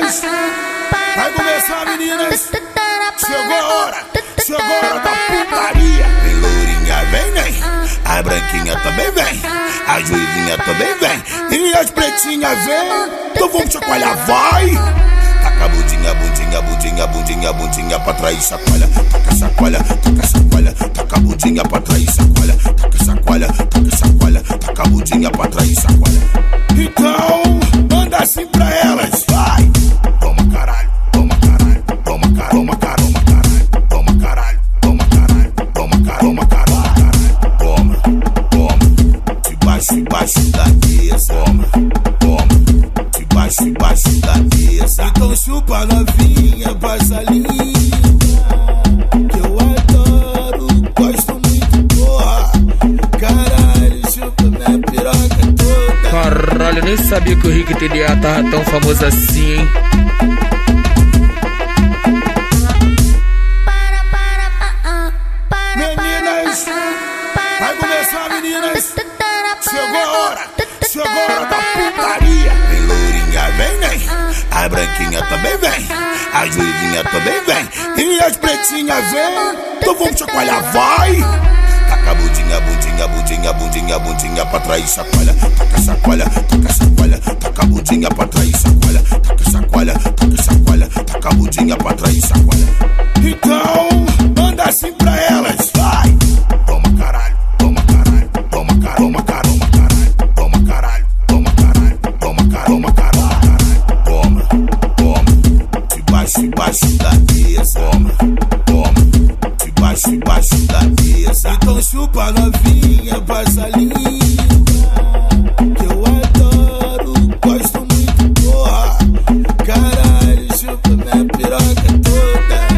Meninas, vai começar, meninas. Chegou a hora da putaria. Vem lourinha, vem. A branquinha também vem. A juizinha também vem. E as pretinhas vem. Então vamos chacoalhar, vai. Taca a bundinha pra trás, chacoalha. Taca chacoalha. Taca a bundinha pra trás, chacoalha. Taca chacoalha. Taca a bundinha pra trás, chacoalha. Então, manda assim pra elas, vai. Toma caralho. Debaixo da mesa, toma, debaixo da mesa. Então chupa novinha, passa a língua, que eu adoro, gosto muito, porra. Caralho, chupa minha piroca toda. Caralho, nem sabia que o Rick TDA tava tão famoso assim, hein? Meninas, vai começar, meninas. Chegou a hora da putaria. Vem lourinha, vem. A branquinha também vem. A juizinha também vem. E as pretinhas vem. Então vamos chacoalhar, vai. Taca a bundinha pra trás, chacoalha. Taca chacoalha. Taca a bundinha pra trás, chacoalha. Taca chacoalha. Taca a bundinha pra trás, chacoalha. Então, manda assim pra elas, vai. Toma caralho. Debaixo da mesa, toma, debaixo da mesa. Então chupa novinha, passa a língua, que eu adoro, gosto muito, porra. Caralho, chupa minha piroca toda.